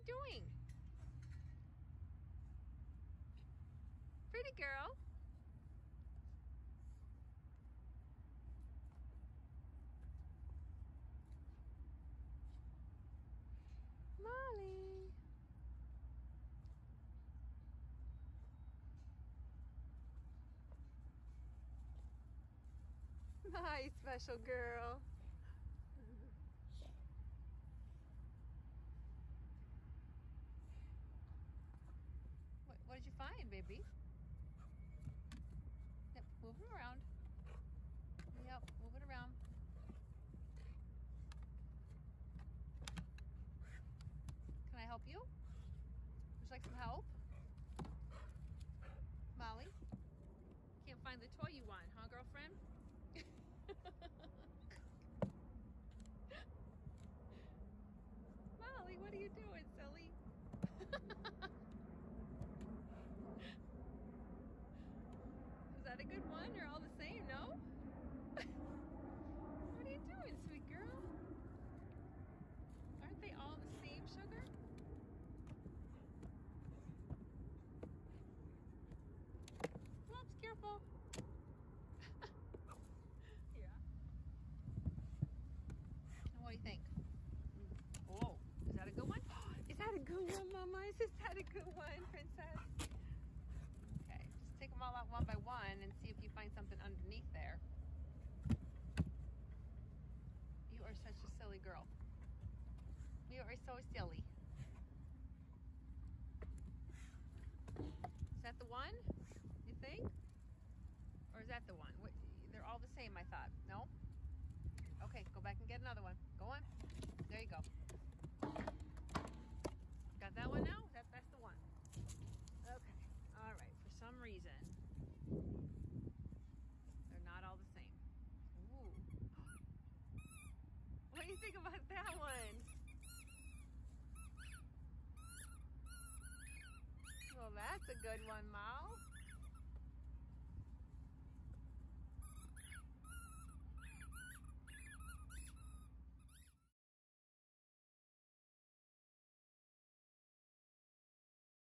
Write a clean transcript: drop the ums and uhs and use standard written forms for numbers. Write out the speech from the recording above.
doing? Pretty girl. Molly. My special girl. What did you find, baby? Yep, move it around. Yep, move it around. Can I help you? Would you like some help? Molly? Can't find the toy you want, huh, girlfriend? Molly, what are you doing, silly? Is that a good one? You're all the same, no? What are you doing, sweet girl? Aren't they all the same, sugar? Whoops, careful. Yeah. And what do you think? Oh, is that a good one? Is that a good one, Mama? Is that a good one, Princess? Okay, just take them all out one by one and see if you find something underneath there. You are such a silly girl. You are so silly. Is that the one, you think? Or is that the one? What, they're all the same, I thought. No? Okay, go back and get another one. Go on. There you go. Got that one now? That's the one. Okay. All right. For some reason, they're not all the same. Ooh. What do you think about that one? Well, that's a good one, Mal.